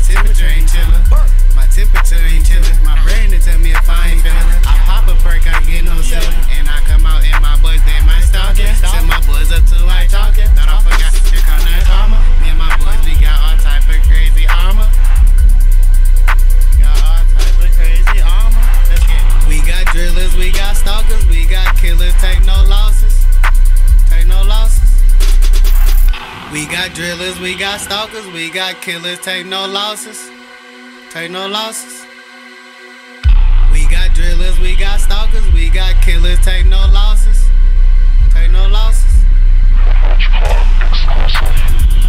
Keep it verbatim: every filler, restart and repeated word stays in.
temperature ain't chillin'. My temperature ain't chillin'. My brain to tell me if I ain't feelin'. I pop a perk, I get no ceiling. And I come out and my boys, they might stalk it. Set my boys up till I talk it. Thought I forgot, here come that karma. Me and my boys, we got all type of crazy armor. Got all type of crazy armor. Let's get it. We got drillers, we got stalkers, we got killers. Take no losses. Take no losses. We got drillers, we got stalkers, we got killers. Take no losses. Take no losses. We got drillers, we got stalkers, we got killers. Take no losses. Take no losses. Exclusive.